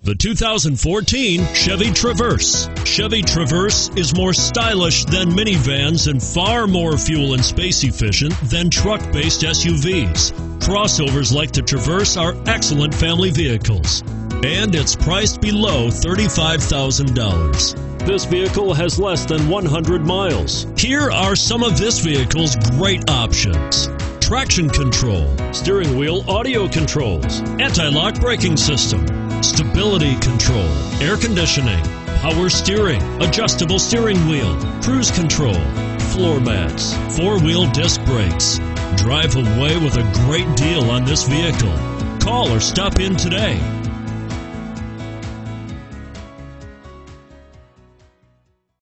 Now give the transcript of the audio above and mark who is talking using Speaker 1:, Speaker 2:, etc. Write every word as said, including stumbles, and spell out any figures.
Speaker 1: The two thousand fourteen Chevy Traverse. Chevy Traverse is more stylish than minivans and far more fuel and space efficient than truck-based S U Vs. Crossovers like the Traverse are excellent family vehicles, and it's priced below thirty-five thousand dollars. This vehicle has less than one hundred miles. Here are some of this vehicle's great options: traction control, steering wheel audio controls, anti-lock braking system, stability control, air conditioning, power steering, adjustable steering wheel, cruise control, floor mats, four-wheel disc brakes. Drive away with a great deal on this vehicle. Call or stop in today.